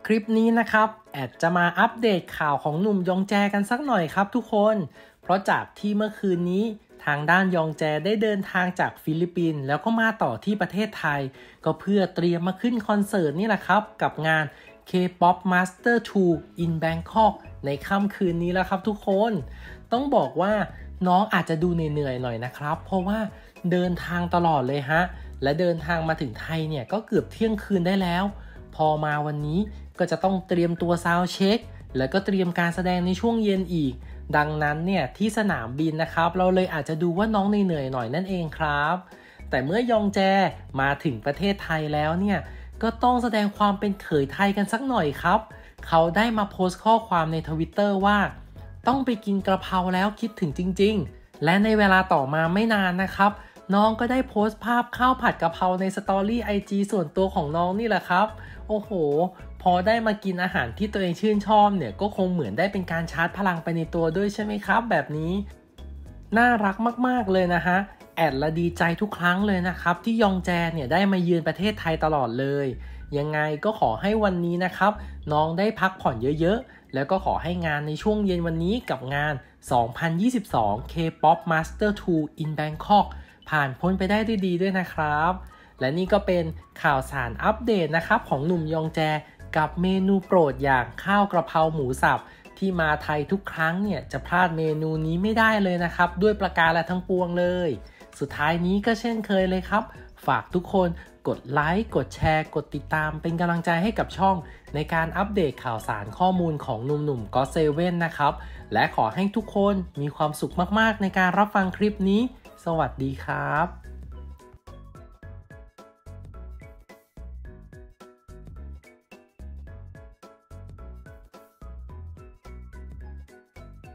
คลิปนี้นะครับแอดจะมาอัปเดตข่าวของหนุ่มยองแจกันสักหน่อยครับทุกคนเพราะจากที่เมื่อคืนนี้ทางด้านยองแจได้เดินทางจากฟิลิปปินส์แล้วก็มาต่อที่ประเทศไทยก็เพื่อเตรียมมาขึ้นคอนเสิร์ตนี่แหละครับกับงาน K-pop Master 2 in Bangkok ในค่ำคืนนี้แล้วครับทุกคนต้องบอกว่าน้องอาจจะดูเหนื่อยๆหน่อยนะครับเพราะว่าเดินทางตลอดเลยฮะและเดินทางมาถึงไทยเนี่ยก็เกือบเที่ยงคืนได้แล้วพอมาวันนี้ก็จะต้องเตรียมตัวซาวด์เช็คแล้วก็เตรียมการแสดงในช่วงเย็นอีกดังนั้นเนี่ยที่สนามบินนะครับเราเลยอาจจะดูว่าน้องเหนื่อยหน่อยนั่นเองครับแต่เมื่อยองแจมาถึงประเทศไทยแล้วเนี่ยก็ต้องแสดงความเป็นเขยไทยกันสักหน่อยครับเขาได้มาโพสต์ข้อความใน Twitter ว่าต้องไปกินกระเพราแล้วคิดถึงจริงๆและในเวลาต่อมาไม่นานนะครับน้องก็ได้โพสต์ภาพข้าวผัดกะเพราในสตอรี่ IG ส่วนตัวของน้องนี่แหละครับโอ้โหพอได้มากินอาหารที่ตัวเองชื่นชอบเนี่ยก็คงเหมือนได้เป็นการชาร์จพลังไปในตัวด้วยใช่ไหมครับแบบนี้น่ารักมากๆเลยนะฮะแอดละดีใจทุกครั้งเลยนะครับที่ยองแจเนี่ยได้มาเยือนประเทศไทยตลอดเลยยังไงก็ขอให้วันนี้นะครับน้องได้พักผ่อนเยอะๆแล้วก็ขอให้งานในช่วงเย็นวันนี้กับงาน2022 K-pop Master 2 in Bangkok ผ่านพ้นไปได้ด้วยดีด้วยนะครับและนี่ก็เป็นข่าวสารอัปเดตนะครับของหนุ่มยองแจกับเมนูโปรดอย่างข้าวกระเพราหมูสับที่มาไทยทุกครั้งเนี่ยจะพลาดเมนูนี้ไม่ได้เลยนะครับด้วยประการและทั้งปวงเลยสุดท้ายนี้ก็เช่นเคยเลยครับฝากทุกคนกดไลค์กดแชร์กดติดตามเป็นกำลังใจให้กับช่องในการอัปเดตข่าวสารข้อมูลของหนุ่มๆก็เซเว่นนะครับและขอให้ทุกคนมีความสุขมากๆในการรับฟังคลิปนี้สวัสดีครับ